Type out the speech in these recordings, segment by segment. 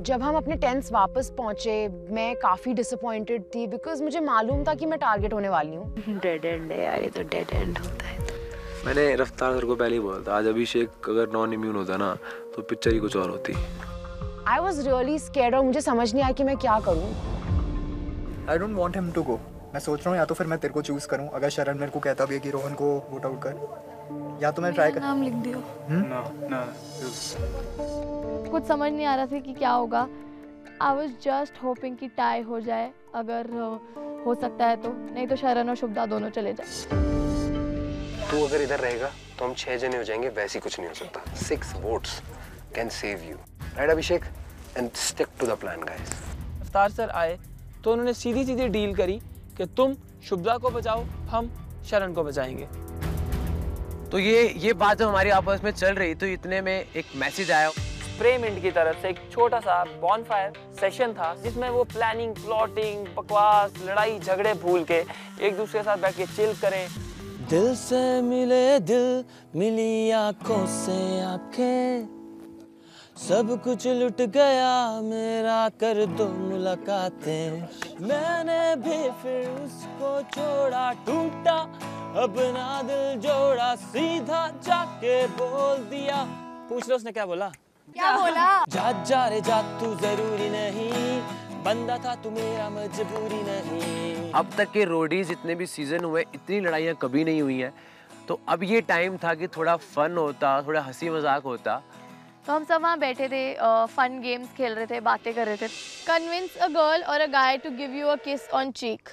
जब हम अपने टेंट्स वापस पहुंचे मैं काफ़ी डिसअपॉइंटेड थी बिकॉज मुझे मालूम था कि मैं टारगेट होने वाली हूँ। डेड एंड है यार, ये तो डेड एंड होता है। मैंने रफ्तार सर को पहले ही बोला था, आज अभिषेक अगर नॉन इम्यून होता ना तो पिक्चर ही कुछ और होती। आई वॉज रियली स्कैर्ड और मुझे समझ नहीं आया कि मैं क्या करूँ। I don't want him to go. मैं सोच रहा हूँ या तो फिर मैं तेरे को चूज करूँ अगर शरण मेरे को कहता भी है कि रोहन को वोट आउट कर, या तो मैं ट्राई कर। नाम लिख दियो। ना कुछ समझ नहीं आ रहा था कि क्या होगा। आई वॉज जस्ट होपिंग कि टाई हो जाए अगर हो सकता है तो, नहीं तो शरण और शुभदा दोनों चले जाए। तू अगर इधर रहेगा तो हम 6 जने हो जाएंगे, वैसे कुछ नहीं हो सकता। 6 votes can save you, right Abhishek? And stick to the plan guys. Raftaar sir आए तो उन्होंने सीधी सीधी डील करी कि तुम शुभदा को बचाओ, हम शरण को बचाएंगे। तो ये बात जब हमारी आपस में चल रही तो इतने में एक मैसेज आया प्रेमिंट की तरफ से। एक छोटा सा बॉनफायर सेशन था जिसमें वो प्लानिंग, प्लॉटिंग, बकवास, लड़ाई झगड़े भूल के एक दूसरे के साथ बैठ के चिल करें। दिल से मिले दिल, मिली आंखों से आंखें, सब कुछ लुट गया मेरा, कर दो मुलाकातें। मैंने भी फिर उसको छोड़ा, टूटा अब ना दिल जोड़ा, सीधा जाके बोल दिया। पूछ लो उसने क्या बोला। क्या बोला? जा रे जा, तू जरूरी नहीं, बंदा था तू मेरा मजबूरी नहीं। अब तक के रोडीज जितने भी सीजन हुए इतनी लड़ाइयाँ कभी नहीं हुई हैं, तो अब ये टाइम था कि थोड़ा फन होता, थोड़ा हंसी मजाक होता। तो हम सब वहाँ बैठे थे, फन गेम्स खेल रहे थे, बातें कर रहे थे। कन्विंस अ गर्ल और a guy to give you a kiss on चीक।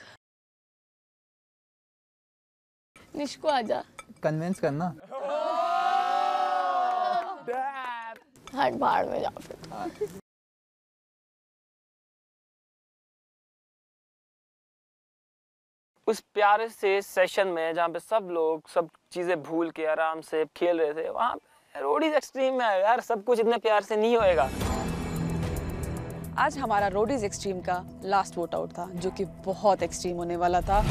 निष्को आजा। कन्विंस करना। हट बाहर में जाओ फिर। उस प्यारे से सेशन में जहाँ पे सब लोग सब चीजें भूल के आराम से खेल रहे थे, वहाँ रोडीज एक्सट्रीम में यार सब कुछ इतने प्यार से नहीं होएगा। आज हमारा रोडीज एक्सट्रीम का लास्ट वोट आउट था जो कि बहुत एक्सट्रीम होने वाला था।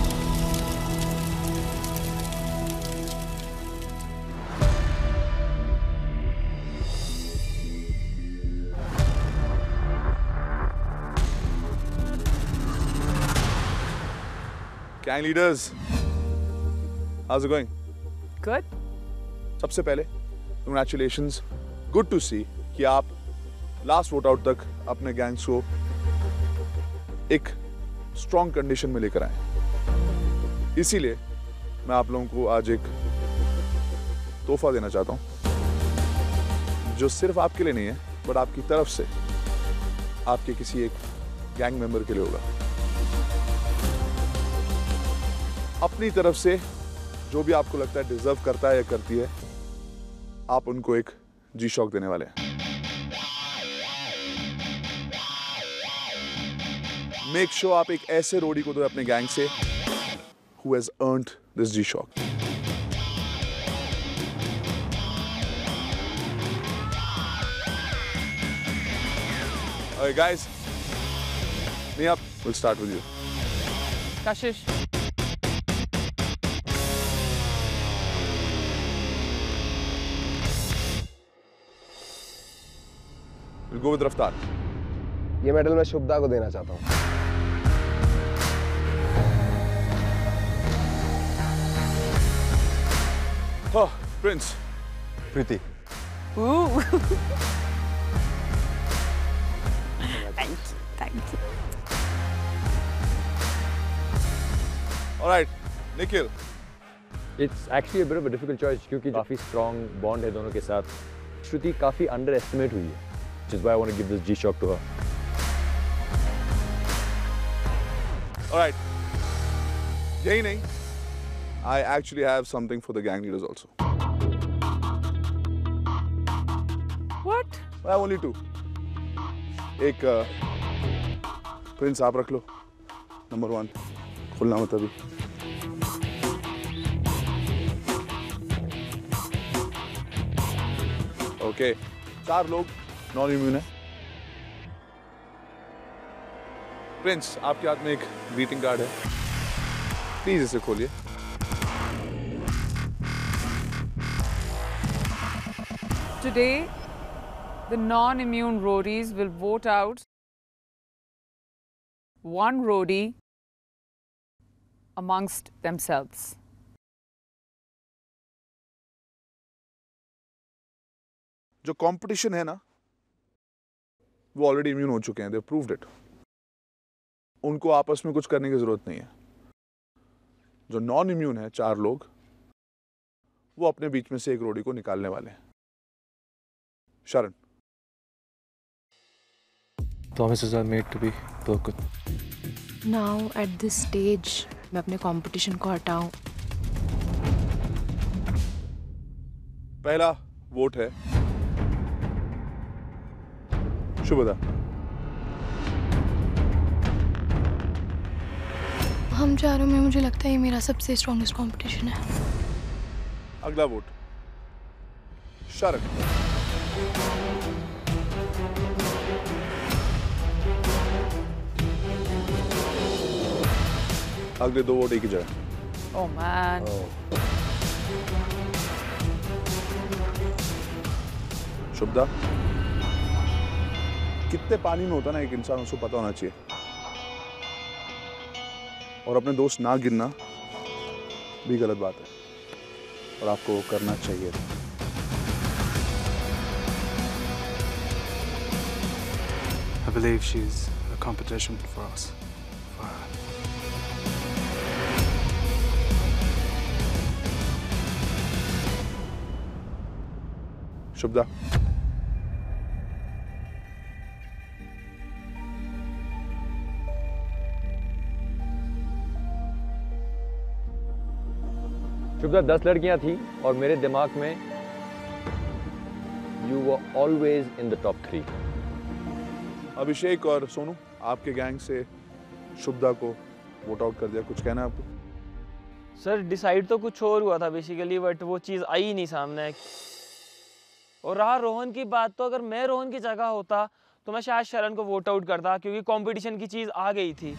Gang leaders, how's it going? Good. सबसे पहले congratulations, good to see कि आप लास्ट वोट आउट तक अपने गैंग्स को एक स्ट्रॉन्ग कंडीशन में लेकर आए। इसीलिए मैं आप लोगों को आज एक तोहफा देना चाहता हूं जो सिर्फ आपके लिए नहीं है बट आपकी तरफ से आपके किसी एक गैंग मेंबर के लिए होगा। अपनी तरफ से जो भी आपको लगता है डिजर्व करता है या करती है, आप उनको एक जी शॉक देने वाले हैं। मेक श्योर आप एक ऐसे रोडी को दो अपने गैंग से who has earned this G Shock. Alright guys, Mia, we'll start with you. Kashish. We'll go with रफ्तार। ये मेडल मैं शुभदा को देना चाहता हूँ। Oh, Prince, Preeti. Thank you. all right, Nikhil। It's actually a bit of a difficult choice क्योंकि काफी strong bond है दोनों के साथ। श्रुति काफी underestimate हुई है, which is why I want to give this G-Shock to her. All right, यही नहीं, I actually have something for the gang leaders also. What? I have only 2. एक प्रिंस आप रख लो, नंबर 1, खुलना मत अभी। ओके, 4 लोग नॉन इम्यून है। Prince आपके हाथ में एक ग्रीटिंग कार्ड है, प्लीज इसे खोलिए। Today The non-immune roadies will vote out one roadie amongst themselves. जो कंपटीशन है ना, वो ऑलरेडी इम्यून हो चुके हैं, दे प्रूव्ड इट। उनको आपस में कुछ करने की जरूरत नहीं है। जो नॉन इम्यून है 4 लोग, वो अपने बीच में से एक रोडी को निकालने वाले हैं। शरण। Promises are made to be broken. Now at this stage मैं अपने कंपटीशन को हटाऊं। पहला वोट है शुभदा। हम चारों में मुझे लगता है ये मेरा सबसे स्ट्रॉन्गेस्ट कंपटीशन है। अगला वोट शरण। अगले 2 वोट एक ही जगह। Oh man. शुभदा, कितने पानी में होता ना एक इंसान, उसको पता होना चाहिए। और अपने दोस्त ना गिनना भी गलत बात है, और आपको वो करना चाहिए। I believe she's a competition for us. For her. Shubhada. Shubhada 10 लड़कियां थी और मेरे दिमाग में you were always in the top 3। Abhishek और सोनू, आपके गैंग से शुभदा को वोट आउट कर दिया, कुछ कहना है आपको? सर डिसाइड तो कुछ और हुआ था बेसिकली, बट वो चीज़ आई ही नहीं सामने। और रहा रोहन की बात, तो अगर मैं रोहन की जगह होता तो मैं शायद शरण को वोट आउट करता, क्योंकि कंपटीशन की चीज़ आ गई थी।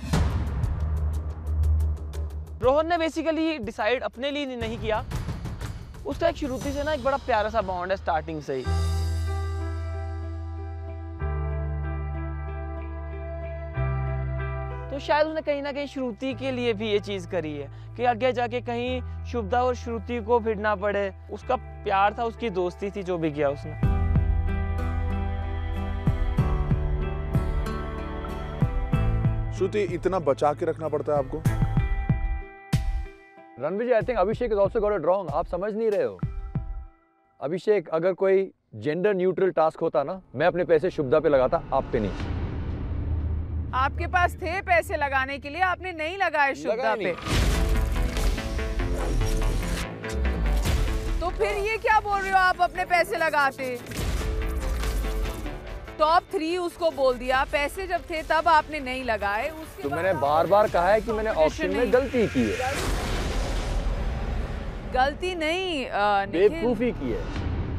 रोहन ने बेसिकली डिसाइड अपने लिए नहीं किया, उसका एक श्रुति से ना एक बड़ा प्यारा सा बॉन्ड है स्टार्टिंग से ही। तो शायद उसने कहीं ना कहीं श्रुति के लिए भी ये चीज़ करी है कि आगे जाके कहीं शुभदा और श्रुति को भिड़ना पड़े। उसका प्यार था, उसकी दोस्ती थी, जो भी किया उसने। श्रुति, इतना बचा के रखना पड़ता है आपको? Ranveer ji, I think Abhishek is also got it wrong. आप समझ नहीं रहे हो। अभिषेक, अगर कोई जेंडर न्यूट्रल टास्क होता ना, मैं अपने पैसे शुभदा पे लगाता, आप पे नहीं। आपके पास थे पैसे लगाने के लिए, आपने नहीं लगाए शुभदा पे। तो फिर ये क्या बोल रहे हो, आप अपने पैसे लगाते? टॉप 3 उसको बोल दिया, पैसे जब थे तब आपने नहीं लगाए। उसके तो मैंने बार-बार कहा है कि मैंने ऑप्शन में गलती की है। गलती नहीं, बेवकूफी की है।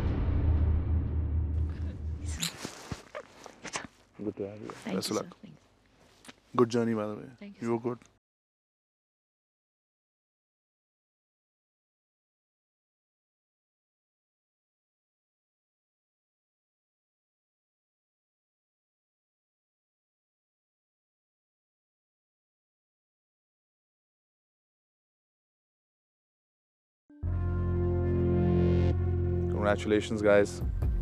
Good to have you. Best of luck. Good journey, by the way. You were good. Congratulations, guys.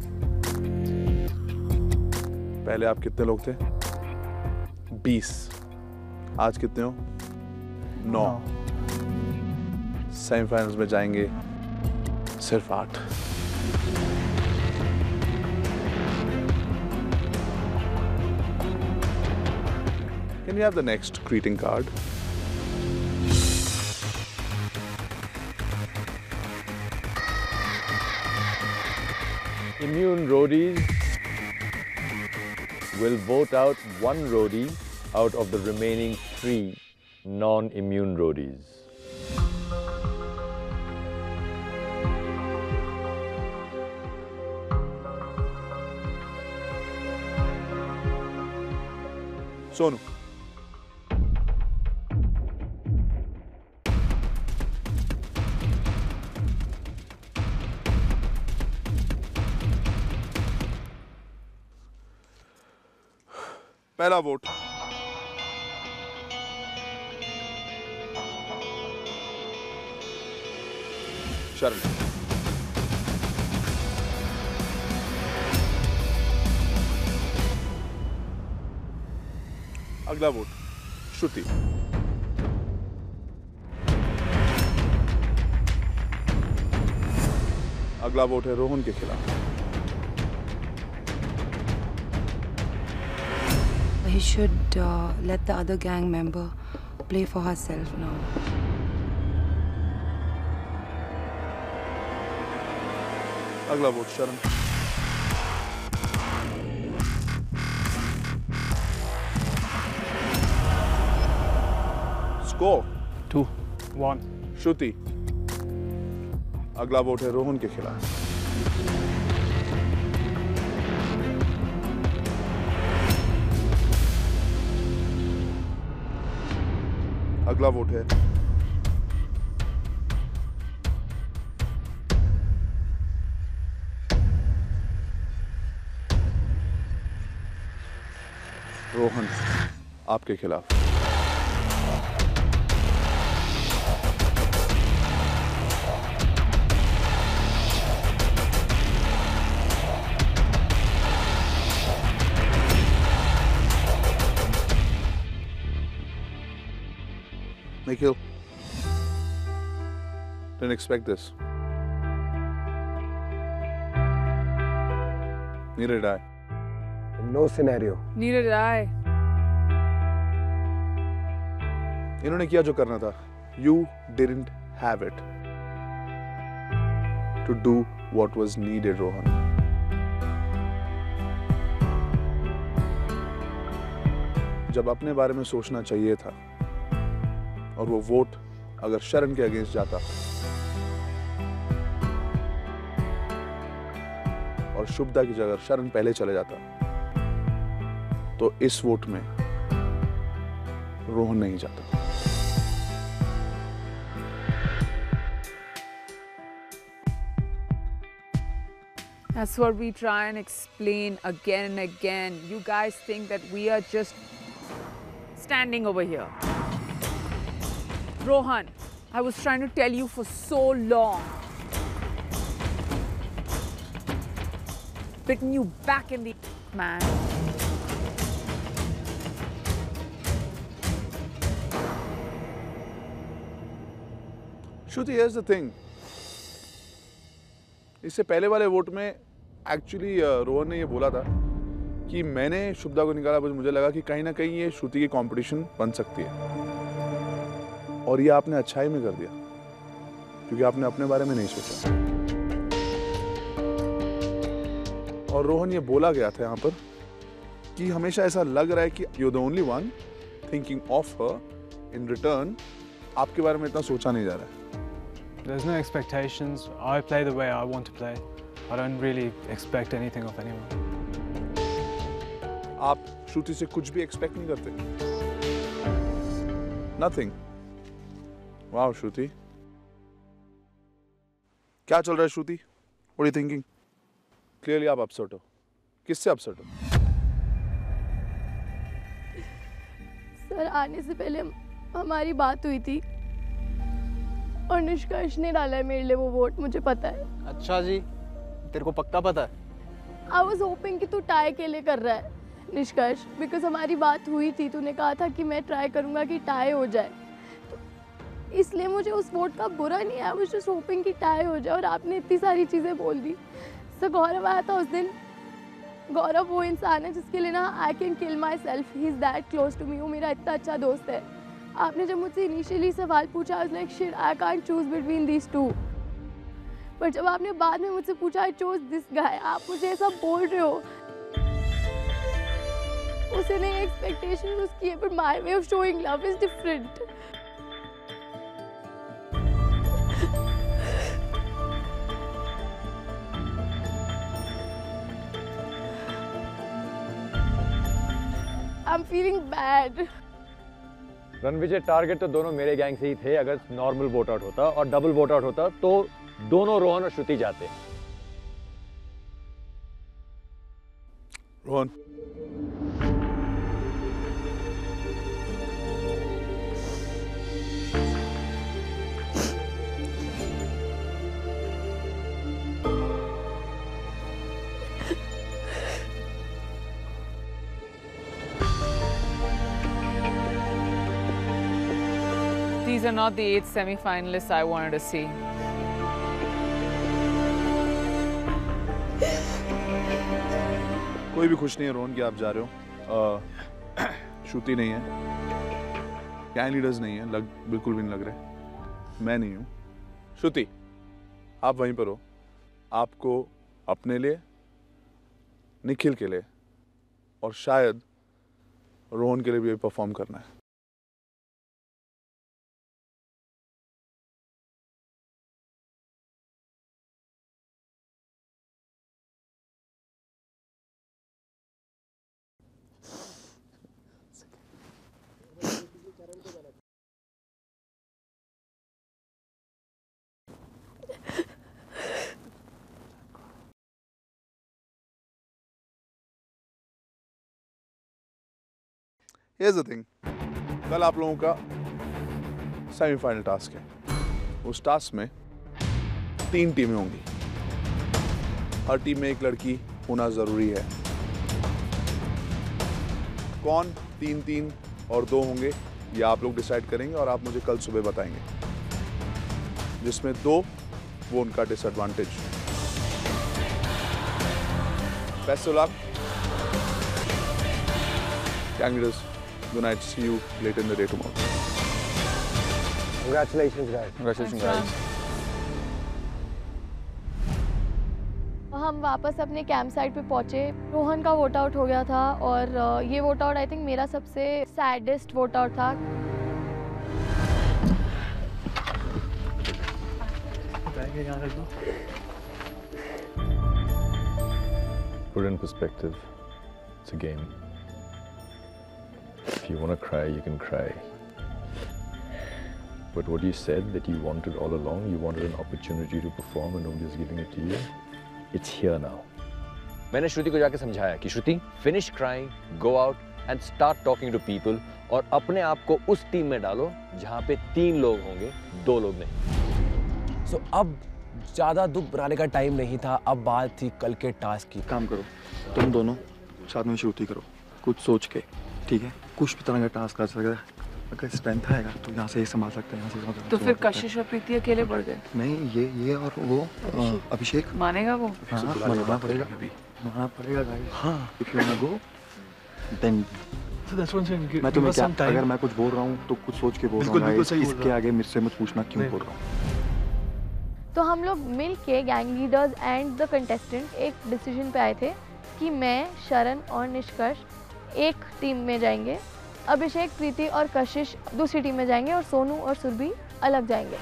पहले आप कितने लोग थे? 20। आज कितने हो? 9। सेमीफाइनल्स में जाएंगे सिर्फ 8। Can we have the next greeting card? Immune roadies will vote out one roadie out of the remaining 3 non-immune roadies. Sonu. पहला वोट शरण। अगला वोट श्रुति। अगला वोट है रोहन के खिलाफ। He should let the other gang member play for herself now. अगला vote Sharan. Score 2-1 Shruti. अगला vote है रोहन के खिलाफ। अगला वोट है रोहन आपके खिलाफ। Nikhil, didn't expect this. Neither did I. No scenario. Neither did I. इन्होंने किया जो करना था. You didn't have it to do what was needed, Rohan. जब अपने बारे में सोचना चाहिए था और वो वोट अगर शरण के अगेंस्ट जाता और शुभदा की जगह शरण पहले चले जाता तो इस वोट में रोहन नहीं जाता। That's what we try and explain again and again. You guys think that we are just standing over here. Rohan, I was trying to tell you for so long. Bitten you back in the man. Shruti, here's the thing. इससे पहले वाले vote में actually Rohan ने ये बोला था कि मैंने शुभदा को निकाला, बस मुझे लगा कि कहीं ना कहीं ये श्रुति की कंपटीशन बन सकती है और ये आपने अच्छाई में कर दिया क्योंकि आपने अपने बारे में नहीं सोचा। और रोहन ये बोला गया था यहाँ पर कि हमेशा ऐसा लग रहा है कि you are the only one thinking of her, in return आपके बारे में इतना सोचा नहीं जा रहा है। There's no expectations. I play the way I want to play. I don't really expect anything of anyone. आप श्रुति से कुछ भी एक्सपेक्ट नहीं करते? Nothing. Wow, श्रुति. क्या चल रहा है श्रुति? What are you thinking? Clearly आप upset हो. किससे upset हो? सर, आने से पहले हमारी बात हुई थी और निष्कर्ष ने डाला है मेरे लिए वो वोट, मुझे पता है। अच्छा जी, तेरे को पक्का पता है? I was hoping कि तू टाई के लिए कर रहा है निष्कर्ष, बिकॉज हमारी बात हुई थी, तूने कहा था कि मैं ट्राई करूंगा कि टाई हो जाए, तो इसलिए मुझे उस वोट का बुरा नहीं है। I was just hoping कि टाई हो जाए और आपने इतनी सारी चीज़ें बोल दी। सर, गौरव आया था उस दिन। गौरव वो इंसान है जिसके लिए ना I can kill myself, he is that close to me. वो मेरा इतना अच्छा दोस्त है। आपने जब मुझसे इनिशियली सवाल पूछा, I was like shit, I can't choose between these two. पर जब आपने बाद में मुझसे पूछा, आई चोज दिस गाय, आप मुझे ऐसा बोल रहे हो, उसने एक्सपेक्टेशन उसकी है, but my way of showing love is different. I am feeling bad. Ranvijay, target तो दोनों मेरे गैंग से ही थे। अगर नॉर्मल वोट आउट होता और डबल वोट आउट होता तो दोनों रोहन और श्रुति जाते। Rohan, These are not the 8 semi-finalists I wanted to see. कोई भी खुश नहीं है रोहन कि आप जा रहे हो। श्रुति नहीं है, गैंग लीडर्स नहीं है, बिल्कुल भी नहीं लग रहे। मैं नहीं हूँ। श्रुति, आप वहीं पर हो। आपको अपने लिए, निखिल के लिए और शायद रोहन के लिए भी परफॉर्म करना है। Here's the thing. कल आप लोगों का सेमीफाइनल टास्क है। उस टास्क में 3 टीमें होंगी। हर टीम में एक लड़की होना जरूरी है। कौन 3-3 और 2 होंगे ये आप लोग डिसाइड करेंगे और आप मुझे कल सुबह बताएंगे। जिसमें 2 वो उनका disadvantage. Best of luck. Gang leaders, good night. See you later in the day tomorrow. Congratulations, guys. Congratulations, guys. हम वापस अपने कैंप साइट पे पहुंचे। रोहन का वोट आउट हो गया था और ये वोट आउट आई थिंक मेरा सबसे सैडेस्ट वोट आउट था। Put in perspective, it's a game. If you want to cry, you can cry. But what you said that you wanted all along, you wanted an opportunity to perform and nobody's giving it to you. It's here now. मैंने श्रुति को जाके समझाया कि श्रुति, finish crying, go out and start talking to people और अपने आप को उस टीम में डालो जहाँ पे 3 लोग होंगे, 2 लोग नहीं। So अब ज़्यादा दुख बनाने का टाइम नहीं था, अब बात थी कल के टास्क की। काम करो, तुम दोनों साथ में श्रुति करो, कुछ सोच के, ठीक है? कुछ भी तरह का टास्क कर सकते हैं। अगर स्ट्रेंथ आएगा तो यहाँ से ये संभाल सकते हैं, यहाँ से संभाल सकते हैं। तो फिर कशिश और प्रीति अकेले बढ़ गए? नहीं, ये और वो अभिषेक मानेगा वो? हाँ, मानना पड़ेगा, मानना पड़ेगा गाइस। हाँ, if you wanna go, then मैं तुम्हें क्या, अगर मैं कुछ बोल रहा हूँ तो कुछ सोच के बोल रहा हूँ। इसके आगे मुझसे मत पूछना क्यों बोल रहा हूँ। तो हम लोग मिल के gang leaders and the contestant एक डिसीजन पे आए थे कि मैं, शरण और निष्कर्ष एक टीम में जाएंगे, अभिषेक, प्रीति और कशिश दूसरी टीम में जाएंगे और सोनू और सुरभि अलग जाएंगे।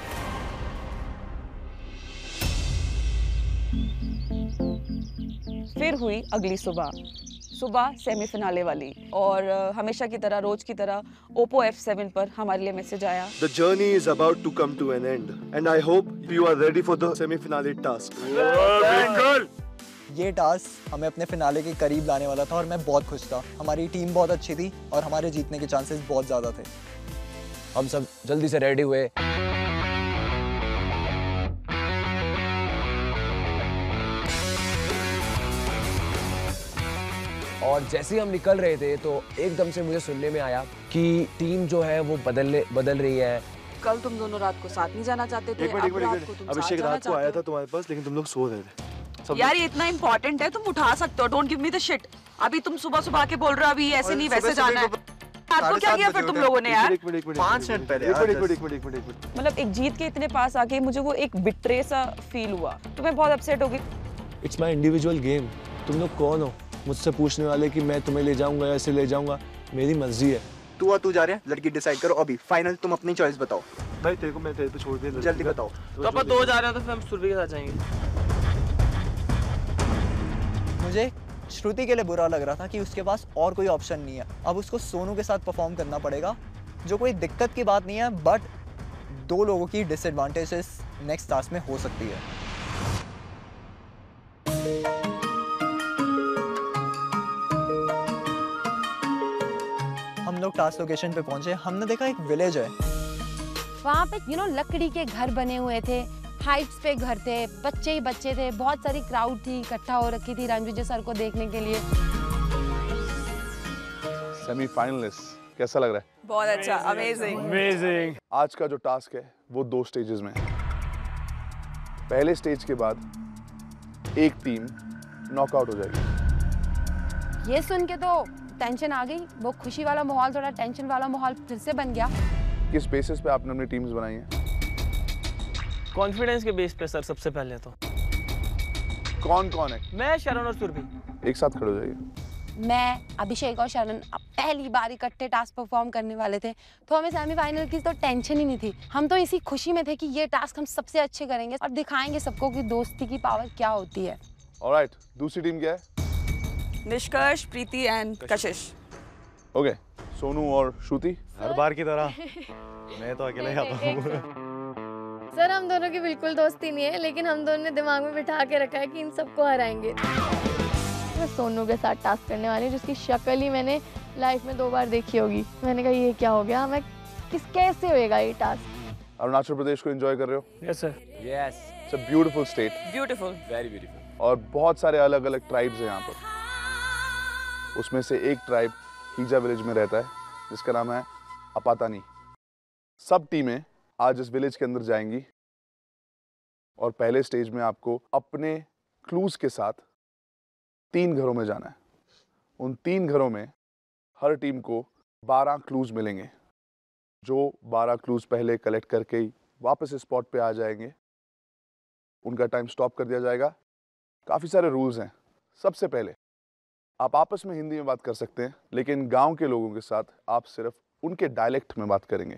फिर हुई अगली सुबह सेमीफिनाले वाली और हमेशा की तरह, रोज की तरह ओप्पो F7 पर हमारे लिए मैसेज आया। The journey is about to come to an end and I hope you are ready for the semi-finale task. ये टास्क हमें अपने फिनाले के करीब लाने वाला था और मैं बहुत खुश था। हमारी टीम बहुत अच्छी थी और हमारे जीतने के चांसेस बहुत ज़्यादा थे। हम सब जल्दी से रेडी हुए। और जैसे ही हम निकल रहे थे तो एकदम से मुझे सुनने में आया कि टीम जो है वो बदल रही है। कल तुम दोनों रात को साथ नहीं जाना चाहते थे, अभिषेक रात को आया था तुम्हारे पास लेकिन तुम लोग सो रहे थे। यार ये इतना इम्पोर्टेंट है, तुम उठा सकते हो, don't give me the shit. अभी तुम सुबह आके बोल रहे हो अभी ऐसे नहीं वैसे जाना है। आपको क्या किया फिर तुम लोगों ने यार? 5 मिनट पहले। मतलब एक जीत के इतने पास आके मुझे वो एक बिट्रे सा फील हुआ, तो मैं बहुत अपसेट हो गई। It's my individual game. तुम लोग कौन हो मुझसे पूछने वाले कि मैं तुम्हें ले जाऊंगा या ऐसे ले जाऊंगा? मेरी मर्जी है। तू जा रहे हैं, लड़की डिसाइड करो अभी। फाइनल तुम अपनी चॉइस बताओ। भाई तेरे को मैं तेरे पे छोड़ दिया, जल्दी बताओ। तो अपन 2 जा रहे हैं तो फिर हम सुरभि के साथ जाएंगे। मुझे श्रुति के लिए बुरा लग रहा था कि उसके पास और कोई ऑप्शन नहीं है। अब उसको सोनू के साथ परफॉर्म करना पड़ेगा, जो कोई दिक्कत की बात नहीं है, बट 2 लोगों की डिसएडवांटेजेस नेक्स्ट टास्क में हो सकती है। हम लोग टास्क लोकेशन पे पहुंचे। हमने देखा एक विलेज है, वहाँ पे लकड़ी के घर बने हुए थे, हाइट्स पे घर थे, बच्चे ही बच्चे थे, बहुत सारी क्राउड थी, इकट्ठा हो रखी थी रणविजय सर को देखने के लिए। सेमीफाइनलिस्ट कैसा लग रहा है? बहुत अच्छा, अमेजिंग। आज का जो टास्क है वो 2 स्टेजेस में है। पहले स्टेज के बाद एक टीम नॉकआउट हो जाएगी। ये सुन के तो टेंशन आ गई, वो खुशी वाला माहौल थोड़ा टेंशन वाला माहौल फिर से बन गया। किस बेसिस पे आपने अपनी टीम्स बनाई हैं? कॉन्फिडेंस के बेस पे सर, सबसे पहले तो। कौन कौन है? मैं, शरण और सुरभि। एक साथ खड़े हो जाइए। मैं, अभिषेक और शरण अब पहली बार इकट्ठे टास्क परफॉर्म करने वाले थे, तो हमें सेमीफाइनल की तो टेंशन ही नहीं थी। हम तो इसी खुशी में थे कि ये टास्क हम सबसे अच्छे करेंगे और दिखाएंगे सबको कि दोस्ती की पावर क्या होती है। ऑलराइट, दूसरी टीम क्या है? निष्कर्ष, प्रीति एंड कशिश। ओके, सोनू और श्रुति। हर बार की तरह मैं तो अकेले ही आता हूँ। सर हम दोनों की बिल्कुल दोस्ती नहीं है, लेकिन हम दोनों ने दिमाग में बिठा के रखा है कि इन सबको हराएंगे। मैं सोनू के साथ टास्क करने वाली हूँ, जिसकी शक्ल ही मैंने लाइफ में 2 बार देखी होगी। मैंने कहा ये क्या हो गया, मैं कैसे होएगा ये टास्क। अरुणाचल प्रदेश को एंजॉय कर रहे हो? Yes sir. Yes, it's a beautiful state. Beautiful, very beautiful. और बहुत सारे अलग अलग ट्राइब्स हैं यहाँ पर। उसमें से एक ट्राइब हीजा विलेज में रहता है जिसका नाम है अपातानी। सब टीमें आज इस विलेज के अंदर जाएंगी और पहले स्टेज में आपको अपने क्लूज के साथ 3 घरों में जाना है। उन 3 घरों में हर टीम को 12 क्लूज मिलेंगे। जो 12 क्लूज पहले कलेक्ट करके ही वापस इस स्पॉट पे आ जाएंगे, उनका टाइम स्टॉप कर दिया जाएगा। काफ़ी सारे रूल्स हैं। सबसे पहले आप आपस में हिंदी में बात कर सकते हैं, लेकिन गांव के लोगों के साथ आप सिर्फ उनके डायलेक्ट में बात करेंगे,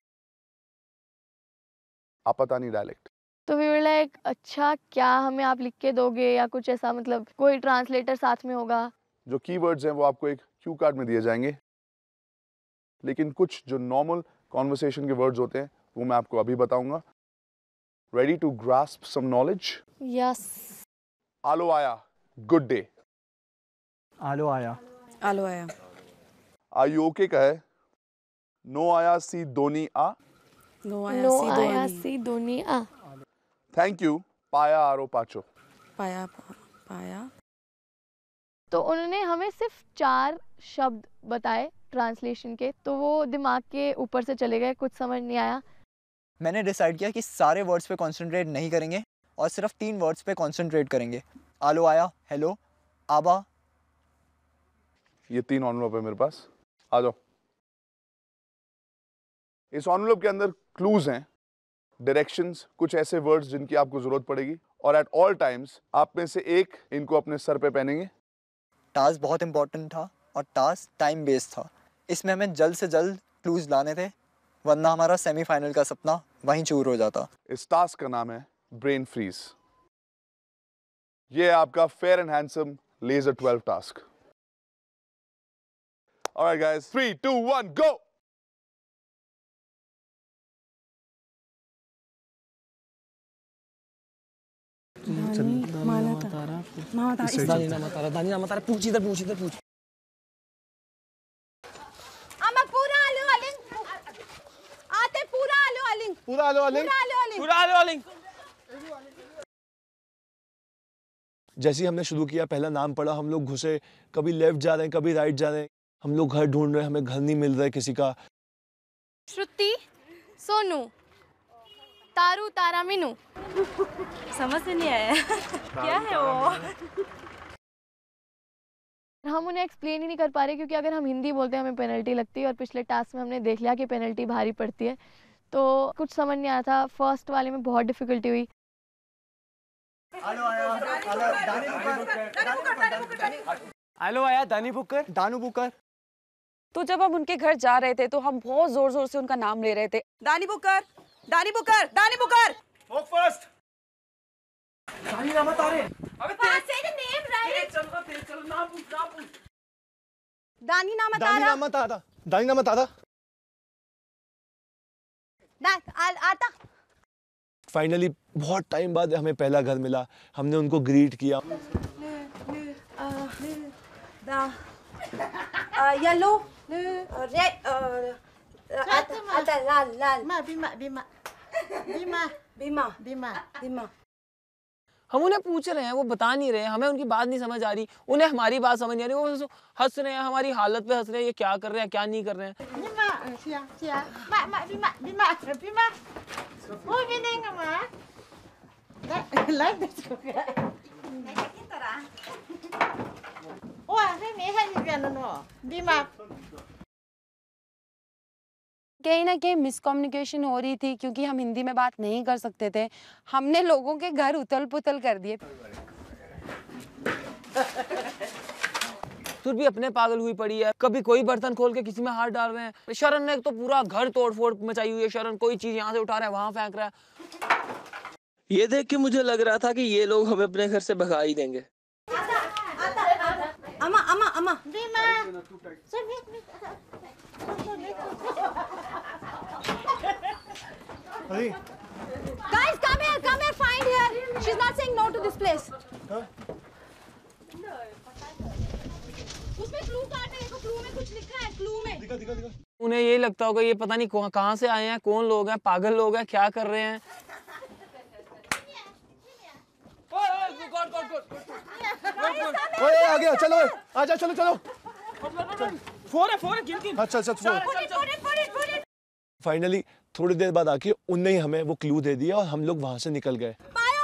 आपातानी डायलेक्ट। तो वी वर लाइक, अच्छा क्या हमें आप लिख के दोगे या कुछ ऐसा, मतलब कोई ट्रांसलेटर साथ में होगा? जो कीवर्ड्स हैं वो आपको एक क्यू कार्ड में दिए जाएंगे, लेकिन कुछ जो नॉर्मल कॉन्वर्सेशन के वर्ड्स होते हैं वो मैं आपको अभी बताऊंगा। Ready to grasp some knowledge? Yes. आलो आया, गुड डे। आलो आया। आलो आया। आयु ओके का है नो आया सी दोनी आ। नो आया सी दोनी आ। थैंक यू पाया आरो पाचो। पाया। तो उन्होंने हमें सिर्फ 4 शब्द बताए ट्रांसलेशन के, तो वो दिमाग के ऊपर से चले गए, कुछ समझ नहीं आया। मैंने डिसाइड किया कि सारे वर्ड्स पे कंसंट्रेट नहीं करेंगे और सिर्फ 3 वर्ड्स पे कंसंट्रेट करेंगे। आलो आया, हेलो, आबा। ये 3 एनवेलप है मेरे पास, आ जाओ। इस एनवेलप के अंदर क्लूज हैं, डायरेक्शंस, कुछ ऐसे वर्ड्स जिनकी आपको जरूरत पड़ेगी और एट ऑल टाइम्स आप में से एक इनको अपने सर पे पहनेंगे। टास्क बहुत इंपॉर्टेंट था और टास्क टाइम बेस्ड था। इसमें हमें जल्द से जल्द क्लूज लाने थे, वरना हमारा सेमीफाइनल का सपना वहीं चूर हो जाता। इस टास्क का नाम है ब्रेन फ्रीज। ये है आपका fair and handsome laser 12 task. Alright guys, 3, 2, 1, go! जैसे ही हमने शुरू किया, पहला नाम पड़ा, हम लोग घुसे, कभी लेफ्ट जा रहे हैं, कभी राइट जा रहे हैं। हम लोग घर ढूंढ रहे हैं, हमें घर नहीं मिल रहा है किसी का। श्रुति, सोनू, तारू, तारा, मीनू। समझ में नहीं आया क्या है वो। हम उन्हें एक्सप्लेन ही नहीं कर पा रहे, क्योंकि अगर हम हिंदी बोलते हैं हमें पेनल्टी लगती है, और पिछले टास्क में हमने देख लिया कि पेनल्टी भारी पड़ती है, तो कुछ समझ नहीं आया था। फर्स्ट वाले में बहुत डिफिकल्टी हुई। आलो आया, दानी बुकर, दानू बुकर। तो जब हम उनके घर जा रहे थे तो हम बहुत जोर जोर से उनका नाम ले रहे थे। दानी बुकर, दानी बुकर, दानी बुकर। Walk first. दानी नाम बता रहे। अबे say the name right. तेज चल, नाम पूछ। दानी नाम बता दानी रहा। नाम बता था। दानी नाम बता था। आता। फाइनली बहुत टाइम बाद हमें पहला घर मिला। हमने उनको ग्रीट किया। येलो, रेड, आता लाल। बीमा। हम उन्हें पूछ रहे हैं, वो बता नहीं रहे, हमें उनकी बात नहीं समझ आ रही, उन्हें हमारी बात समझ नहीं आ रही, वो हंस रहे हैं, हमारी हालत पे हंस रहे हैं, ये क्या कर रहे हैं क्या नहीं कर रहे हैं। कहीं ना कहीं मिसकम्युनिकेशन हो रही थी क्योंकि हम हिंदी में बात नहीं कर सकते थे। हमने लोगों के घर उथल पुथल कर दिए। फिर भी अपने पागल हुई पड़ी है, कभी कोई बर्तन खोल के किसी में हाथ डाल रहे हैं। शरण ने तो पूरा घर तोड़ फोड़ मचाई हुई है। शरण कोई चीज यहाँ से उठा रहा है वहां फेंक रहा है। ये देख के मुझे लग रहा था कि ये लोग हमें अपने घर से भगा ही देंगे। अम्मा अम्मा अम्मा Guys, come here, find here. She's not saying no to this place. उसमें क्लू कार्ड है, क्लू में कुछ लिखा है, क्लू में। दिखा। उन्हें ये लगता होगा ये पता नहीं कहाँ से आए हैं, कौन लोग हैं, पागल लोग हैं, क्या कर रहे हैं। ओए आ गया, चलो आजा, चलो। फोर है गिन। अच्छा फाइनली थोड़ी देर बाद आके उनने ही हमें वो क्लू दे दिया और हम लोग वहां से निकल गए।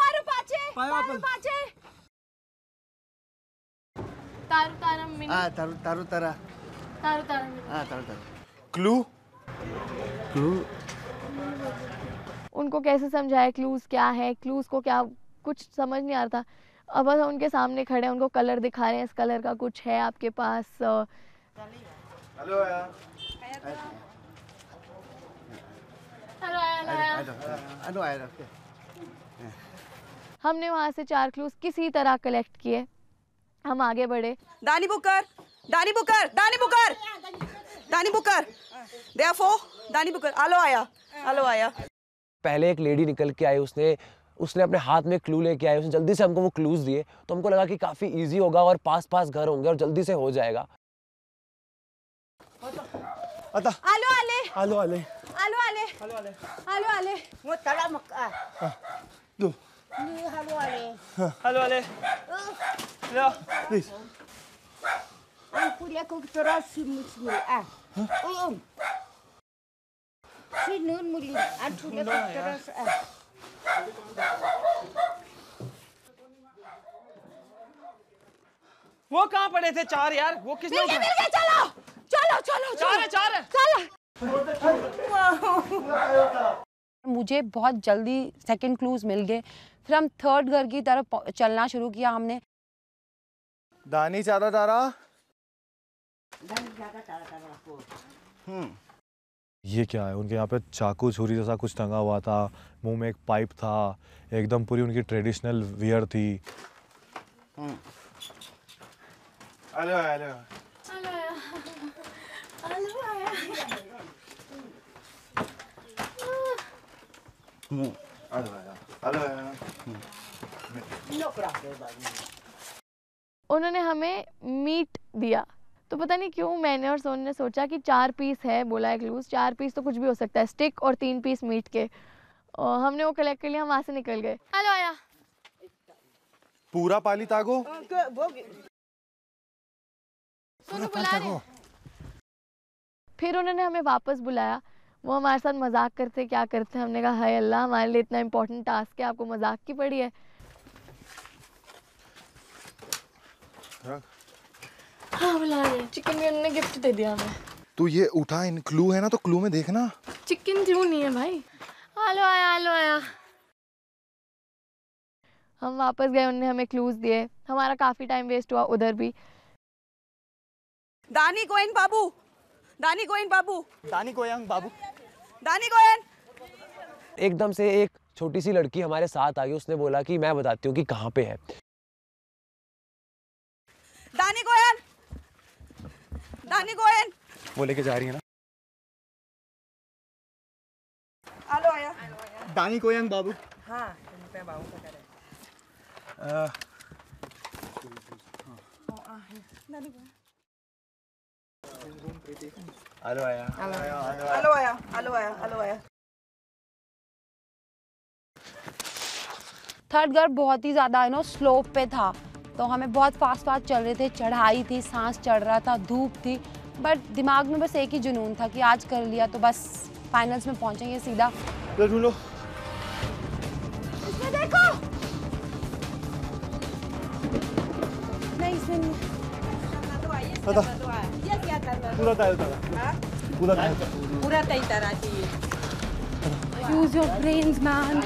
क्लू उनको कैसे समझाए क्लूज क्या है, क्लूज को क्या, कुछ समझ नहीं आ रहा था। अब बस उनके सामने खड़े हैं, उनको कलर दिखा रहे हैं, इस कलर का कुछ है आपके पास। हमने वहाँ से 4 क्लूज किसी तरह कलेक्ट किए, हम आगे बढ़े। दानी बुकर आलो आया। पहले एक लेडी निकल के आई, उसने अपने हाथ में क्लू लेके आई, उसने जल्दी से हमको वो क्लूज दिए, तो हमको लगा कि काफी इजी होगा और पास घर होंगे और जल्दी से हो जाएगा। आले वो तला मक्का दो हेलो आले लो please kuliah ko terus muslim si nun mulim kuliah ko terus वो कहाँ पड़े थे 4 यार, वो किसने मिल गए, चलो। मुझे बहुत जल्दी सेकंड क्लूज मिल गए, फिर हम थर्ड घर की तरफ चलना शुरू किया हमने। दानी ज्यादा तारा। ये क्या है? उनके यहाँ पे चाकू छुरी जैसा कुछ टंगा हुआ था, मुंह में एक पाइप था, एकदम पूरी उनकी ट्रेडिशनल वियर थी। उन्होंने हमें मीट दिया, तो पता नहीं क्यों मैंने और सोन ने सोचा कि 4 पीस है, बोला है क्लूज 4 पीस तो कुछ भी हो सकता है, स्टिक और 3 पीस मीट के, और हमने वो कलेक्ट कर लिया, हम वहां से निकल गए। हेलो आया पूरा पाली तागो सोनू बुला रहे। फिर उन्होंने हमें वापस बुलाया, वो हमारे साथ मजाक करते क्या करते, हमने कहा हाय अल्लाह, हमारे लिए इतना इम्पोर्टेंट टास्क है, आपको मजाक की पड़ी है। हाँ बुला रहे। चिकन भी उन्होंने गिफ्ट दे दिया हमें। तू ये उठा, इन क्लू है ना, तो क्लू में देखना चिकन क्यों नहीं है भाई। हेलो आया। हम वापस गए, उन्होंने हमें क्लूज दिए, हमारा काफी टाइम वेस्ट हुआ उधर भी। दानी गोयन बाबू एकदम से एक छोटी सी लड़की हमारे साथ आ गई, उसने बोला कि मैं बताती हूँ कि कहाँ पे है। दानी गोयन वो लेके जा रही है ना। आलो आया दानी कोयंग बाबू। हाँ बाबू का करे। हेलो आया। थर्ड घर बहुत ही ज़्यादा स्लोप पे था, तो हमें बहुत फास्ट चल रहे थे, चढ़ाई थी, सांस चढ़ रहा था, धूप थी, बट दिमाग में बस एक ही जुनून था कि आज कर लिया तो बस फाइनल्स में पहुंचेंगे सीधा। ढूंढो। इसमें देखो। नहीं इसमें नहीं। पूरा तैयार चाहिए। Use your brains, man.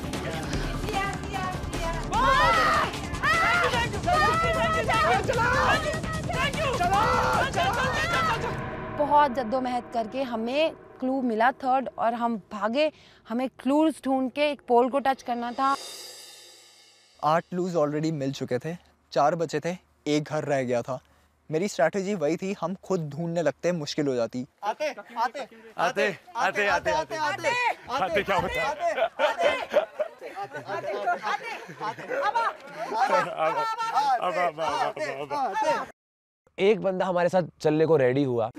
बहुत जद्दोजहद करके हमें क्लू मिला थर्ड, और हम भागे। हमें क्लूज ढूंढ के एक पोल को टच करना था। 8 क्लूज ऑलरेडी मिल चुके थे, 4 बचे थे, एक घर रह गया था। मेरी स्ट्रैटेजी वही थी, हम खुद ढूंढने लगते मुश्किल हो जाती। आते क्या होता है? एक बंदा हमारे साथ चलने को रेडी हुआ।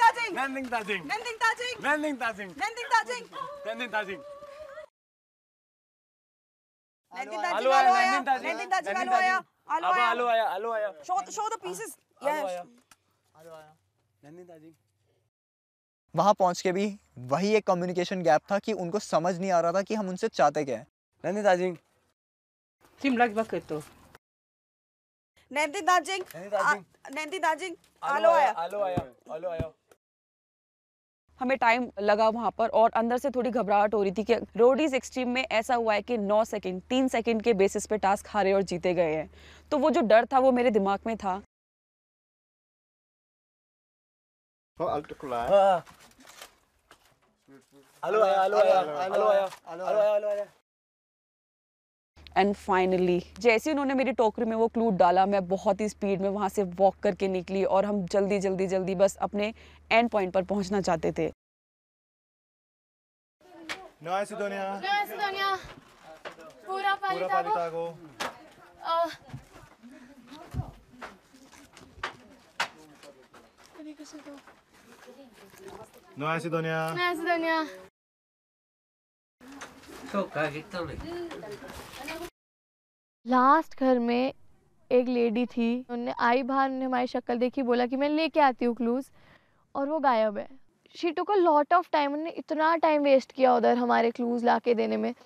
वहां पहुंच के भी वही एक कम्युनिकेशन गैप था कि उनको समझ नहीं आ रहा था कि हम उनसे चाहते क्या है। हमें टाइम लगा वहाँ पर, और अंदर से थोड़ी घबराहट हो रही थी कि रोडीज एक्सट्रीम में ऐसा हुआ है कि 9 सेकंड 3 सेकंड के बेसिस पे टास्क हारे और जीते गए हैं, तो वो जो डर था वो मेरे दिमाग में था। एंड फाइनली जैसे उन्होंने मेरी टोकरी में वो क्लू डाला, मैं बहुत ही स्पीड में वहाँ से वॉक करके निकली, और हम जल्दी बस अपने एंड पॉइंट पर पहुँचना चाहते थे। लास्ट घर में एक लेडी थी, उन्होंने आई बाहर, उन्होंने हमारी शक्ल देखी, बोला कि मैं लेके आती हूँ क्लूज, और वो गायब है। She took a lot of time, उन्होंने इतना टाइम वेस्ट किया उधर हमारे क्लूज लाके देने में।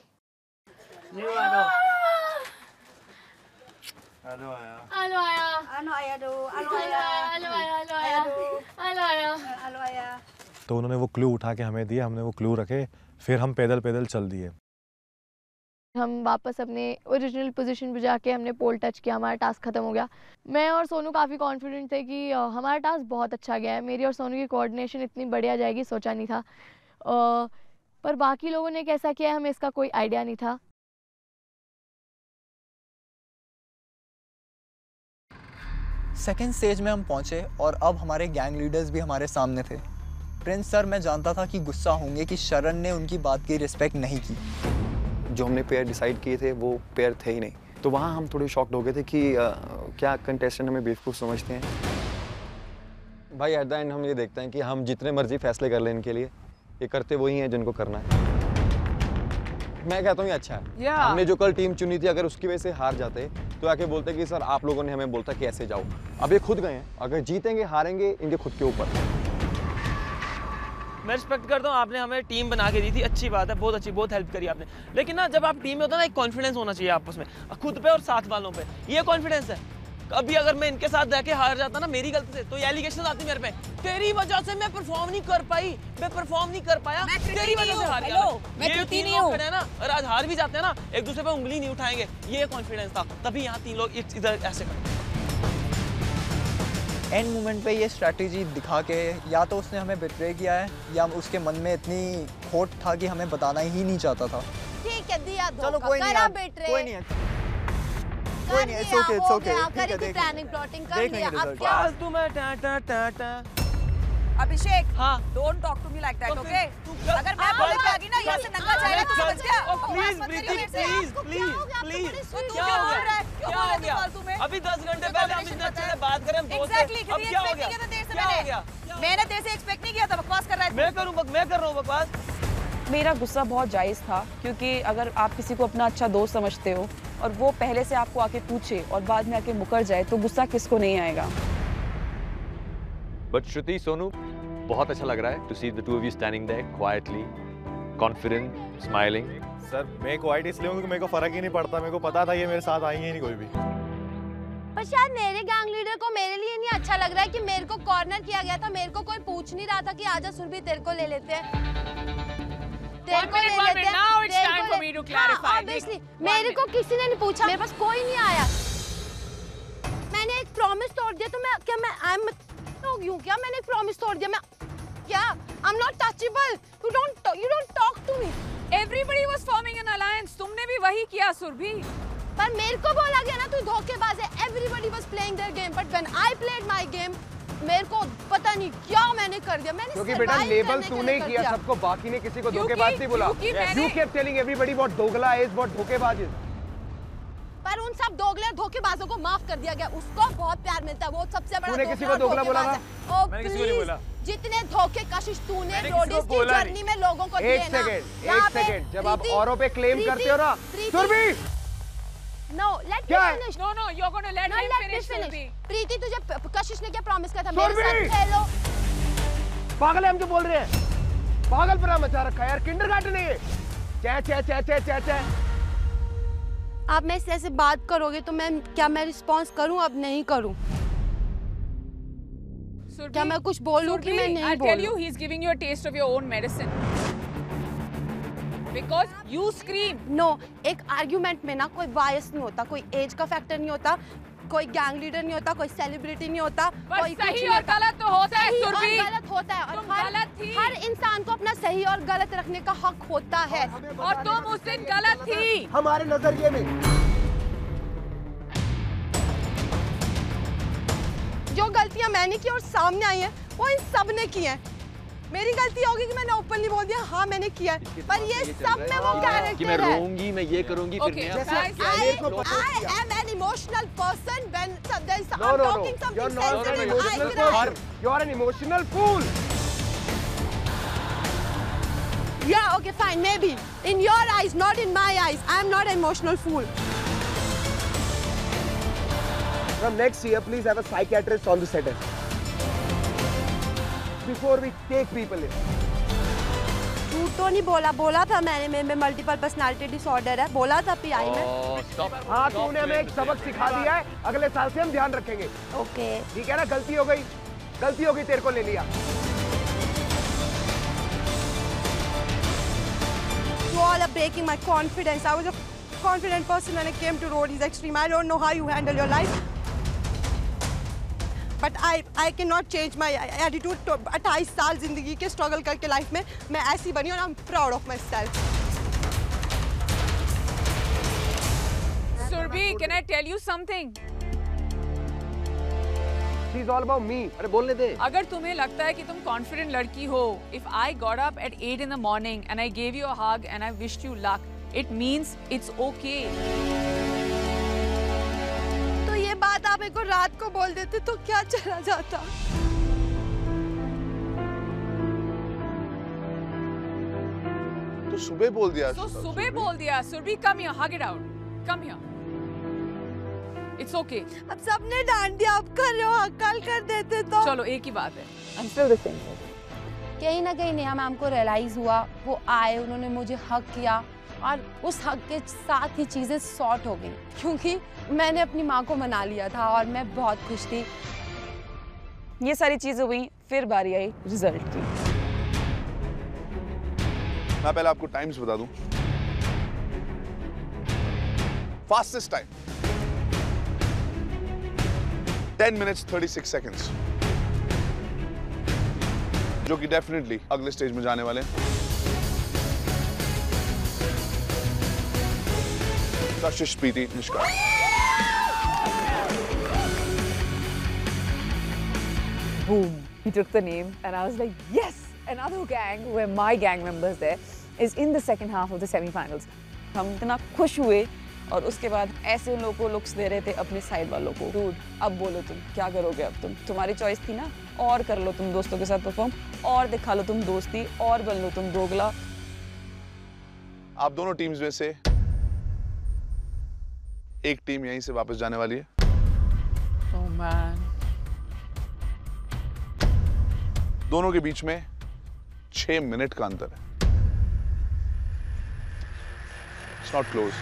तो उन्होंने वो क्लू उठा के हमें दिया, हमने वो क्लू रखे, फिर हम पैदल पैदल चल दिए। हम वापस अपने ओरिजिनल पोजीशन पे जाके हमने पोल टच किया, हमारा टास्क खत्म हो गया। मैं और सोनू काफ़ी कॉन्फिडेंट थे कि हमारा टास्क बहुत अच्छा गया है। मेरी और सोनू की कोऑर्डिनेशन इतनी बढ़िया जाएगी सोचा नहीं था, पर बाकी लोगों ने कैसा किया हमें इसका कोई आइडिया नहीं था। सेकेंड स्टेज में हम पहुंचे, और अब हमारे गैंग लीडर्स भी हमारे सामने थे। प्रिंस सर, मैं जानता था कि गुस्सा होंगे कि शरण ने उनकी बात की रिस्पेक्ट नहीं की। जो हमने पेयर डिसाइड किए थे वो पेयर थे ही नहीं, तो वहाँ हम थोड़े शॉक्ड हो गए थे कि क्या कंटेस्टेंट हमें बेवकूफ़ समझते हैं। भाई एट द एंड हम ये देखते हैं कि हम जितने मर्जी फैसले कर लें इनके लिए, ये करते वही हैं जिनको करना है। मैं कहता हूँ ये अच्छा है। हमने जो कल टीम चुनी थी, अगर उसकी वजह से हार जाते तो आके बोलते कि सर आप लोगों ने हमें बोलता कि ऐसे जाओ। अब ये खुद गए हैं, अगर जीतेंगे हारेंगे इनके खुद के ऊपर। मैं रिस्पेक्ट करता हूँ, आपने हमें टीम बना के दी थी, अच्छी बात है, बहुत अच्छी, बहुत हेल्प करी आपने। लेकिन ना जब आप टीम में होता है ना, एक कॉन्फिडेंस होना चाहिए आपस में, खुद पे और साथ वालों पे। ये कॉन्फिडेंस है। अभी अगर मैं इनके साथ जाके हार जाता ना मेरी गलती से, तो ये एलिगेशन आती मेरे पे, तेरी वजह से मैं परफॉर्म नहीं कर पाई, मैं परफॉर्म नहीं कर पाया, तेरी वजह से हार गया। मैं ट्रुति नहीं हूँ ना, और आज हार भी जाते हैं ना, एक दूसरे पे उंगली नहीं उठाएंगे, ये कॉन्फिडेंस था, तभी यहाँ 3 लोग इधर ऐसे करते। एंड मोमेंट पे ये स्ट्रैटेजी दिखा के या तो उसने हमें बिट्रे किया है, या उसके मन में इतनी खोट था कि हमें बताना ही नहीं चाहता था। ठीक है, दिया धोखा, चलो कोई नहीं है, कोई नहीं है, कोई नहीं है, इट्स ओके, इट्स ओके, ठीक है, देख प्लानिंग प्लॉटिंग कर लिया। अब क्या तू मैं टा टा टा टा। अभिषेक, हाँ, don't talk to me like that, okay? अगर मैं बोलने पे आ गई ना, यहाँ से नंगा जाएगा तो समझ गया। Please Preeti, please please please, क्या हो गया? क्या हो गया? अभी 10 घंटे पहले हम इतने अच्छे से बात करें, हम दोस्त हैं। अब क्या हो गया? क्या हो गया? मैंने तेरे से एक्सपेक्ट नहीं किया था, बकवास कर रहा है। मैं कर रहा हूँ बकवास। मेरा गुस्सा बहुत जायज़ था, क्योंकि अगर आप किसी को अपना अच्छा दोस्त समझते हो और वो पहले से आपको आके पूछे और बाद में आके मुकर जाए तो गुस्सा किसको नहीं आएगा। बट श्रुति, सोनू, बहुत अच्छा लग रहा है to see the two of you standing there quietly, confident, smiling. Sir मैं क्वाइट इसलिए हूं क्योंकि मेरे को फर्क ही नहीं पड़ता, मेरे को पता था ये मेरे साथ आएंगे ही नहीं कोई भी। पर शायद मेरे गैंग लीडर को मेरे लिए नहीं अच्छा लग रहा है कि मेरे को कॉर्नर किया गया था, मेरे को कोई पूछ नहीं रहा था कि आजा सुरभि तेरे को ले लेते हैं, तेरे को ले लेते हैं। Now it's time for me to clarify. Obviously, मेरे को किसी ने नहीं पूछा, मेरे पास कोई नहीं आया। मैंने एक प्रॉमिस तोड़ दिया तो मैं क्या मैंने एक प्रॉमिस तोड़ दिया? मैं क्या? I'm not touchable. You don't talk to me. Everybody was forming an alliance. तुमने भी वही किया सुरभि। पर मेरे को बोला गया ना तू धोखेबाज है। Everybody was playing their game, but when I played my game, मेरे को पता नहीं क्या मैंने कर दिया। मैंने क्योंकि बेटा लेबल तूने ही किया सबको, बाकी ने किसी को धोखेबाज नहीं बोला। You kept telling everybody what दोगला is, what धोखेबाज is. पर उन सब दोगले और धोखेबाजों को माफ कर दिया गया, उसको बहुत प्यार मिलता है, वो सबसे बड़ा तूने किसी को दोगला बोला था? मैंने किसी को नहीं बोला। जितने धोखे कशिश तूने रोडीज की जर्नी में लोगों को दिए ना। एक सेकंड, जब आप औरों पे क्लेम करते हो ना, Surabhi No, let me finish. No, you're going to let him finish. प्रीति, तुझे कशिश ने क्या प्रॉमिस किया था? मेरे साथ खेलो। पागल है हम जो बोल रहे हैं, पागल पर मचा रखा है यार, किंडरगार्टन है ये। चे आप मेरे से ऐसे बात करोगे तो मैं रिस्पॉन्स करूं? अब नहीं करूं। क्या मैं कुछ बोलूं कि मैं नहीं बोलूं? I'll tell you, he's giving you a taste of your own medicine. Because you scream. No, एक आर्ग्यूमेंट में ना कोई बायस नहीं होता, कोई एज का फैक्टर नहीं होता, कोई गैंग लीडर नहीं होता, कोई सेलिब्रिटी नहीं होता, कोई सही और गलत तो होता है सुरभि। गलत होता है और हर इंसान को अपना सही और गलत रखने का हक होता है। और तुम उस दिन गलत थी हमारे नजरिए में। जो गलतियां मैंने की और सामने आई हैं, वो इन सब ने की हैं। मेरी गलती होगी कि मैंने ओपनली बोल दिया हाँ मैंने किया है, पर ये सब में वो कैरेक्टर है कि मैं रोऊंगी, मैं ये करूंगी, फिर I am an emotional person when I'm talking something sensitive. You are an emotional fool. Yeah, okay, fine, maybe. In your eyes, not in my eyes. I am not an emotional fool. From next year, please have a psychiatrist on the set. Before we take people in. झूठ तो नहीं बोला था मैंने, मेरे में multiple personality disorder है, बोला था पीआई में। हाँ, तूने हमें एक सबक सिखा दिया है, अगले साल से हम ध्यान रखेंगे। ओके ठीक है ना, गलती हो गई, तेरे को ले लिया। You all are breaking my confidence. I was a confident person when I came to Roadies Xtreme. I don't know how you handle your life. But I cannot change my attitude. 28 साल जिंदगी के struggle करके life में मैं ऐसी बनी और I'm proud of myself. Surbhi, can I tell you something? She's all about me. अरे बोलने दे। अगर तुम्हें लगता है कि तुम कॉन्फिडेंट लड़की हो, if I got up at 8 in the morning and I gave you a hug and I wished you luck, it means it's okay. तो ये बात आप मेरे को रात को बोल देते तो क्या चला जाता? तो सुबह बोल दिया। तो सुबह बोल दिया। Surbhi, come here, hug it out. Come here. It's okay. अब सबने डांट दिया, अब कर रहे हो, कल कर देते तो। चलो एक ही बात है। I'm still the same. कहीं ना कहीं नेहा मैम को रियलाइज हुआ, वो आए, उन्होंने मुझे हक किया और उस हक के साथ ही चीज़ें सॉर्ट हो गई, क्योंकि मैंने अपनी माँ को मना लिया था और मैं बहुत खुश थी। ये सारी चीजें हुई, फिर बारी आई रिजल्ट की। मैं पहले आपको टाइम्स बता दूं। फास्टेस्ट टाइम 10 minutes 36 seconds, जो कि डेफिनेटली अगले स्टेज में जाने वाले हैं। कशिश, प्रीति, निष्काम। Boom. He took the name and I was like, yes, another gang where my gang members there is in the second half of the semi-finals. हम इतना खुश हुए और उसके बाद ऐसे उन लोगों को लुक्स दे रहे थे अपने साइड वालों को। डूड, अब बोलो तुम क्या करोगे? अब तुम्हारी चॉइस थी ना, और कर लो तुम दोस्तों के साथ परफॉर्म, और दिखा लो तुम दोस्ती, और बन लो तुम दोगला। आप दोनों टीम्स में से एक टीम यहीं से वापस जाने वाली है। Oh man. दोनों के बीच में 6 मिनट का अंतर है। It's not close.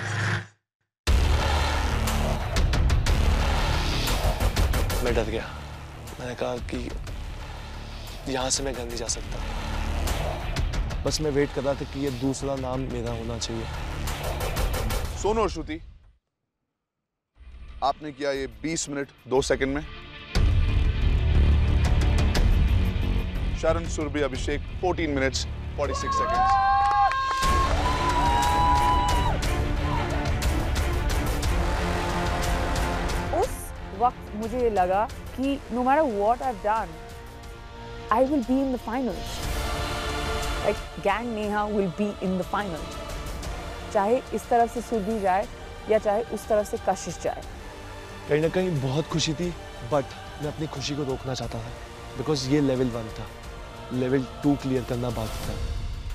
मैं डर गया। मैंने कहा कि यहाँ से मैं घर नहीं जा सकता। बस मैं वेट कर रहा था कि ये दूसरा नाम मेरा होना चाहिए। सोनू और श्रुति, आपने किया ये 20 मिनट 2 सेकंड में। शरण, सुरभि, अभिषेक 14 मिनट्स 46 सेकंड्स। वक्त मुझे ये लगा कि no matter what I've done, I will be in the final. Like gang Neha will be in the final. चाहे इस तरफ से सुरभि जाए या चाहे उस तरफ से कशिश जाए। कहीं ना कहीं बहुत खुशी थी, बट मैं अपनी खुशी को रोकना चाहता था, बिकॉज ये लेवल 1 था, लेवल 2 क्लियर करना बाकी था।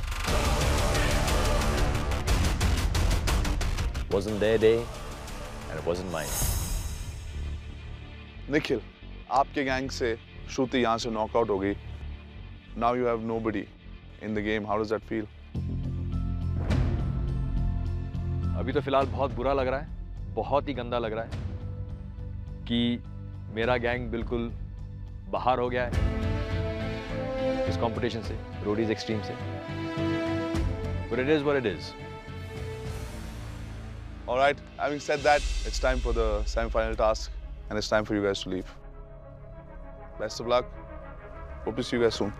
Wasn't their day and it wasn't mine. Nikhil, आपके गैंग से श्रुति यहाँ से नॉकआउट हो गई। Now you have nobody in the game. How does that feel? अभी तो फिलहाल बहुत बुरा लग रहा है, बहुत ही गंदा लग रहा है कि मेरा गैंग बिल्कुल बाहर हो गया है इस कंपटीशन से, रोडीज एक्सट्रीम से। But it is what it is. All right. Having said that, it's time for the semi-final task, and it's time for you guys to leave. Best of luck. Hope to see you guys soon.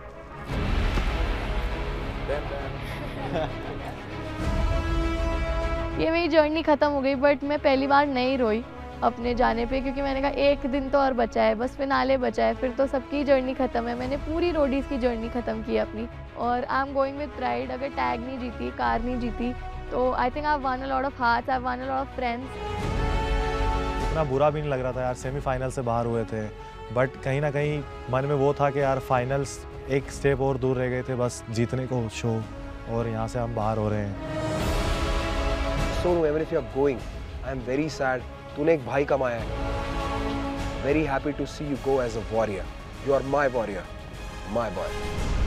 ये मेरी journey ख़त्म हो गई, but मैं पहली बार नहीं रोई अपने जाने पे, क्योंकि मैंने कहा एक दिन तो और बचा है, बस फिनाले बचा है, फिर तो सबकी जर्नी ख़त्म है। मैंने पूरी रोडीज़ की जर्नी ख़त्म की अपनी, और I am going with pride. अगर टैग नहीं जीती, कार नहीं जीती, तो I think I won a lot of hearts, I won a lot of friends. इतना बुरा भी नहीं लग रहा था यार, सेमीफाइनल से बाहर हुए थे, बट कहीं ना कहीं मन में वो था कि यार फाइनल्स एक स्टेप और दूर रह गए थे, बस जीतने को शो, और यहाँ से हम बाहर हो रहे हैं। Sonu, even if you are going, I am very sad. तूने एक भाई कमाया है। Very happy to see you go as a warrior. You are my warrior, my boy.